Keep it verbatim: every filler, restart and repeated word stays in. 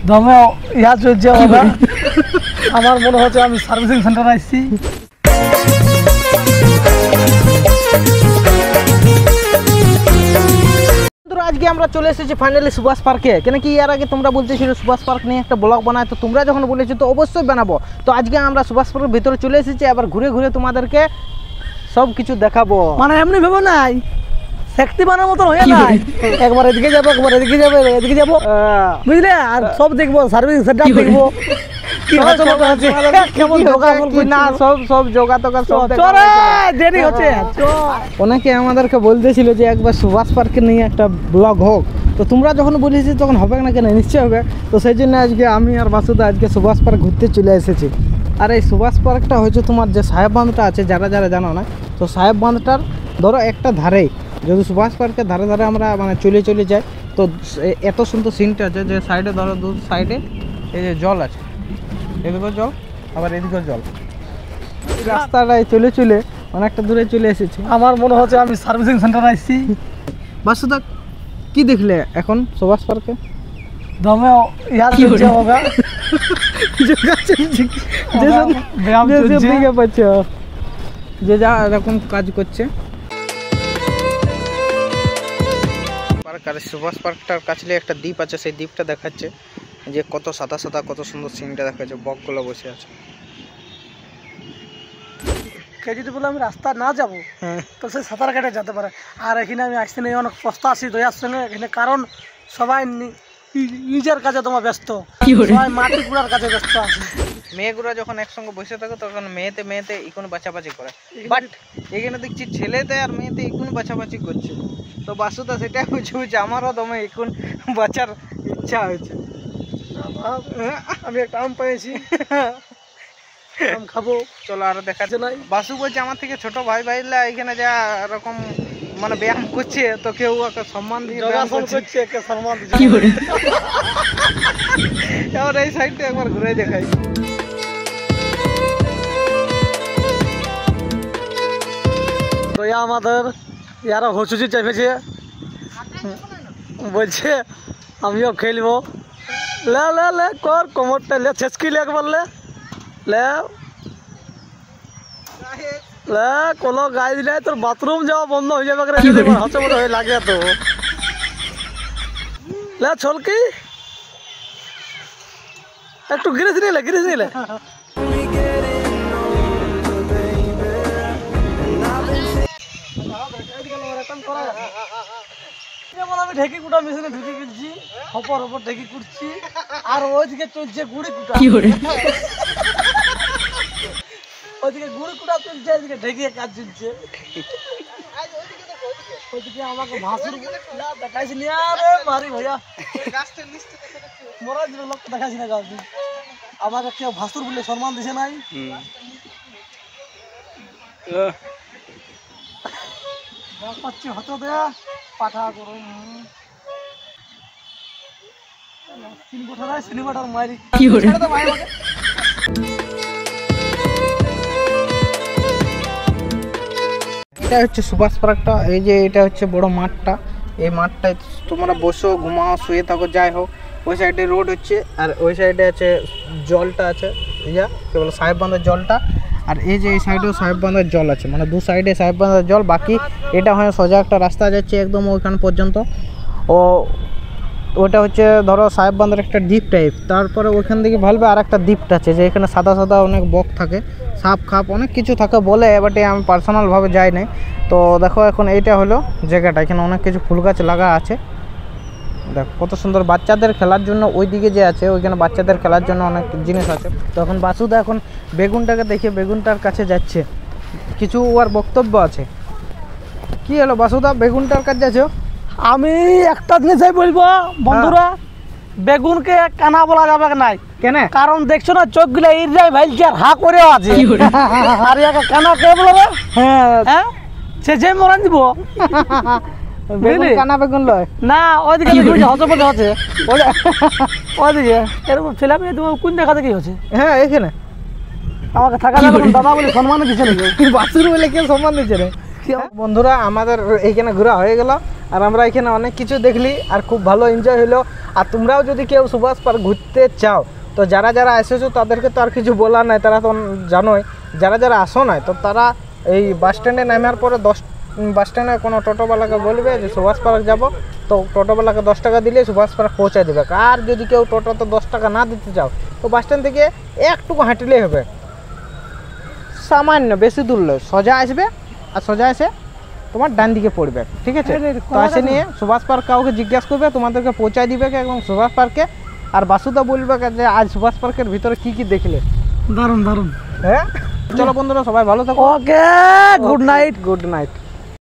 দমে ইয়া চলছে আমার মনে হচ্ছে আমি সার্ভিসিং সেন্টারে আসছি। আজকে আমরা চলে এসেছি ফাইনালি সুভাষ পার্কে, কেন কি এর আগে তোমরা বলতেছিল সুভাষ পার্ক নিয়ে একটা ব্লগ বানায়, তো তোমরা যখন বলেছো তো অবশ্যই বানাবো। তো আজকে আমরা সুভাষ পার্কের ভিতরে চলে এসেছি, আবার ঘুরে ঘুরে তোমাদেরকে সব কিছু দেখাবো। মানে এমনি ভেবো নাই শক্তি বানার মতন হয়ে নাই, একবার এদিকে যাবো একবার এদিকে যাবো এদিকে যাবো বুঝলে, আর সব দেখবো সার্ভিসিং সেন্টার দেখবো অনেকে আমাদেরকে বলতেছিল যে একবার সুভাষ পার্কে নিয়ে একটা ব্লগ হোক, তো তোমরা যখন বলেছি তখন হবে না কেন, নিশ্চয় হবে। তো সেই জন্য আজকে আমি আর বাসুদা আজকে সুভাষ পার্ক ঘুরতে চলে এসেছি। আর এই সুভাষ পার্কটা হচ্ছে তোমার যে সাহেব বাঁধটা আছে, যারা যারা জানো না, তো সাহেব বাঁধটার ধরো একটা ধারেই, যদি সুভাষ পার্কের ধারে ধারে আমরা মানে চলে চলে যাই, তো এত সুন্দর সিনটা আছে যে সাইডে ধরো দু সাইডে এই যে জল আছে, এদিকেও জল আবার এদিকেও জল, রাস্তাটায় চলে চলে অনেকটা দূরে চলে এসেছি। আমার মনে হচ্ছে আমি সার্ভিসিং সেন্টারে আসছি। বাসুদা কি দেখলে এখন সুভাষ পার্কে? দমে ইয়া চলছে হোগা যে যা এরকম কাজ করছে। সুভাষ পার্কটার কাছে একটা দ্বীপ আছে, সেই দ্বীপটা দেখাচ্ছে যে কত সাদা সাদা কত সুন্দর সিনটা দেখাচ্ছে, বকগুলো বসে আছে। কে যদি বলে আমি রাস্তা না যাবো তো সে সাঁতার কেটে যেতে পারে। আর এখানে আমি আসতে নেই অনেক পস্তাছি দয়ার সঙ্গে এখানে, কারণ সবাই নিজের কাজে তোমার ব্যস্ত, সবাই মাটি কুড়ার কাজে ব্যস্ত আছে। মেয়েগুলো যখন একসঙ্গে বসে থাকে তখন মেয়েতে মেয়েতে ইকুন বাছাবাছি করে, বাট এখানে দেখছি ছেলেতে আর মেয়েতে ইকুন বাছাবাছি করছে। তো বাসুদা সেটাই বুঝে বুঝছে আমারও দমে ইকুন বাঁচার ইচ্ছা হয়েছে। আমি একটা আম পেয়েছি, আম খাবো, চলো আরো দেখাচ্ছে নাই। বাসু বলছে আমার থেকে ছোট ভাই ভাইলা এখানে যা এরকম মানে ব্যায়াম করছে, তো কেউ একটা সম্মান দিয়ে করছে, একটা সম্মান দিচ্ছে। এবার এই সাইডটা একবার ঘুরে দেখাই। তো আমাদের ইয়ারা হসুচি চেপেছে, বলছে আমিও খেলবো, লে লে লে কর কোমরটা লে ছেঁচকিলে একবার লে লে লে কোনো গাই দিলে তোর বাথরুম যাওয়া বন্ধ হয়ে যাবে, হাতে মতো হয়ে লাগে তো লে ছলকি একটু গিরিস নিলে গিরিস নিলে আমি ঢেকি কুটা মেশিনে ঢুকে গেছি, হপর হপর ঢেকি কুটছি, আর ওইদিকে চলছে গুড়ি কুটা, ওইদিকে গুড়ি কুটা চলছে, এদিকে ঢেকিয়ে কাজ চলছে। ওইদিকে আমাকে ভাসুর দেখাইছি নি, আরে মারি ভাইয়া মরা দিল লোক দেখাইছি না, গাছ আমাকে কেউ ভাসুর বলে সম্মান দিছে নাই। পাচ্ছি হতো দেয়া পাঠা করুন সিনেমাটার মারি কি করে। এটা হচ্ছে সুভাষ পার্কটা, এই যে এটা হচ্ছে বড় মাঠটা, এই মাঠটায় তোমরা বসো ঘুমাও শুয়ে থাকো যাই হোক। ওই সাইডে রোড হচ্ছে, আর ওই সাইডে আছে জলটা আছে, ইয়া কি বলে সাহেব বাঁধের জলটা, আর এই যে এই সাইডেও সাহেব বাঁধের জল আছে, মানে দু সাইডে সাহেব বাঁধের জল। বাকি এটা হয় সোজা একটা রাস্তা যাচ্ছে একদম ওইখান পর্যন্ত, ও ওটা হচ্ছে ধরো সাহেব বাঁধের একটা দ্বীপ টাইপ। তারপরে ওইখান থেকে ভালবে আর একটা দ্বীপটা আছে, যে এখানে সাদা সাদা অনেক বক থাকে, সাপ খাপ অনেক কিছু থাকে বলে, বাট আমি পার্সোনালভাবে যাই নাই। তো দেখো এখন এইটা হলো জায়গাটা, এখানে অনেক কিছু ফুল গাছ লাগা আছে, দেখো কত সুন্দর। বাচ্চাদের খেলার জন্য ওই দিকে যে আছে ওইখানে বাচ্চাদের খেলার জন্য অনেক জিনিস আছে। তো এখন বাসুদা এখন বেগুনটাকে দেখে বেগুনটার কাছে যাচ্ছে, কিছু ওর বক্তব্য আছে। কি হলো বাসুদা, বেগুনটার কাছে যাচ্ছ? আমি একটা জিনিসই বলবো বন্ধুরা, বেগুনকে কানা বলা যাবে নাই, কেন? কারণ দেখছো না চোখ গুলা ইরাই ভাইলছে আর হা করেও আছে, আর একে কানা কে বলবে? হ্যাঁ সে যে মরান দিব বেগুন কানা বেগুন লয় না, ওইদিকে হচ্ছে হচ্ছে ওইদিকে এরকম ছেলে মেয়ে তোমার কোন দেখা দেখি হচ্ছে। হ্যাঁ এখানে আমাকে থাকা যাবে দাদা বলে সম্মান দিচ্ছে নাকি? বাসুর বলে কেউ সম্মান দিচ্ছে না। বন্ধুরা আমাদের এইখানে ঘোরা হয়ে গেল, আর আমরা এখানে অনেক কিছু দেখলি আর খুব ভালো এনজয় হলো। আর তোমরাও যদি কেউ সুভাষ পার্ক ঘুরতে চাও তো যারা যারা এসেছো তাদেরকে তো আর কিছু বলার নাই, তারা তো জানোই। যারা যারা আসো নাই তো তারা এই বাস স্ট্যান্ডে নামার পরে দশ বাস স্ট্যান্ডে কোনো টোটোওয়ালাকে বলবে যে সুভাষ পার্ক যাবো, তো টোটোওয়ালাকে দশ টাকা দিলে সুভাষ পার্ক পৌঁছে দেবে। আর যদি কেউ টোটোতে দশ টাকা না দিতে চাও তো বাস স্ট্যান্ড থেকে একটুকু হাঁটলেই হবে, সামান্য, বেশি দূর নয়। সোজা আসবে আর সোজা এসে তোমার ডান দিকে পড়বে, ঠিক আছে? তো আসে নিয়ে সুভাষ পার্ক কাউকে জিজ্ঞাসা করবে, তোমাদেরকে পৌঁছায় দিবে এবং সুভাষ পার্কে। আর বাসুদা বলবে যে আজ সুভাষ পার্কের ভিতরে কি কি দেখলে। দারুন দারুন। হ্যাঁ, চলো বন্ধুরা সবাই ভালো থাকো। Okay, good night. Good night.